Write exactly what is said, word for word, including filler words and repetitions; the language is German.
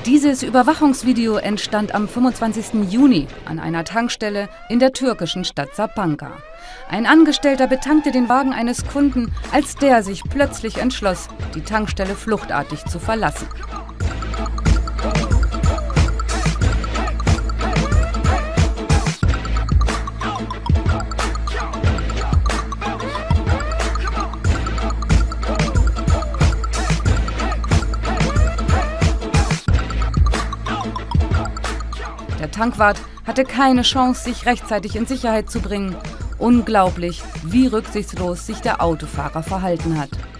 Dieses Überwachungsvideo entstand am fünfundzwanzigsten Juni an einer Tankstelle in der türkischen Stadt Sapanca. Ein Angestellter betankte den Wagen eines Kunden, als der sich plötzlich entschloss, die Tankstelle fluchtartig zu verlassen. Der Tankwart hatte keine Chance, sich rechtzeitig in Sicherheit zu bringen. Unglaublich, wie rücksichtslos sich der Autofahrer verhalten hat.